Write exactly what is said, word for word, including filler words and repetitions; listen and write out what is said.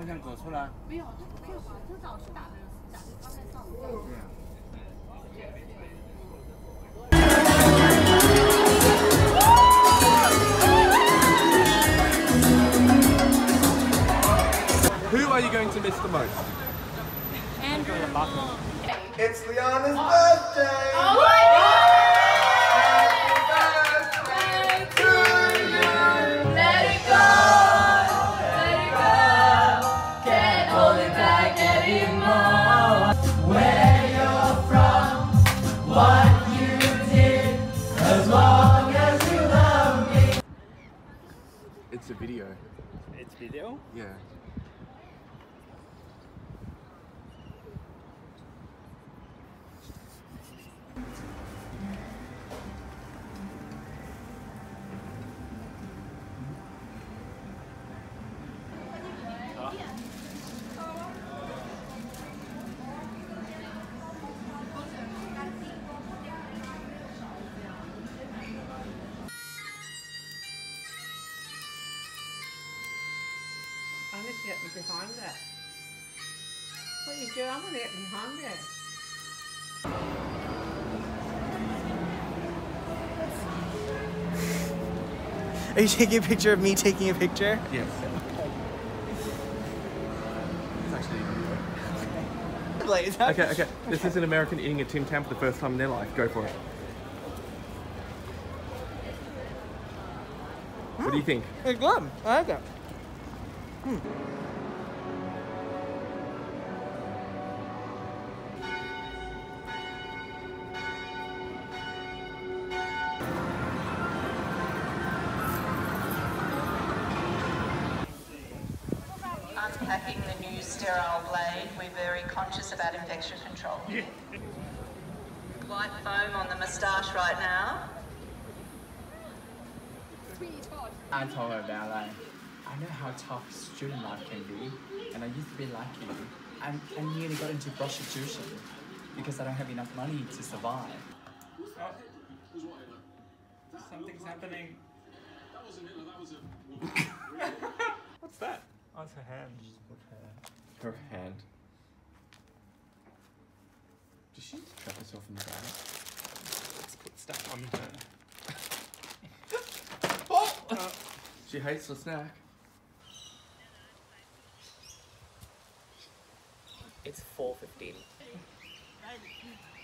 想搞错了。 没有，这不可以吧？这早是打的，打的刚才上午。对啊。 Who are you going to miss the most? Andrew. It's Liana's birthday! Oh my god! It's a video. It's video? Yeah. I need to get me behind it. What are you doing? I want to get behind it. Are you taking a picture of me taking a picture? Yes. It's actually a video. Okay, okay. This is an American eating a Tim Tam for the first time in their life. Go for it. What do you think? It's good. I like it. Hmm. Unpacking the new sterile blade, we're very conscious about infection control. White foam on the moustache right now. I told her that like, I know how tough student life can be, and I used to be like you. I'm, I nearly got into prostitution because I don't have enough money to survive. Oh. Something's happening. What's that? Oh, it's her hand. Her hand. Does she trap herself in the bag? Let's put stuff on her. Oh! She hates the snack. It's four fifteen.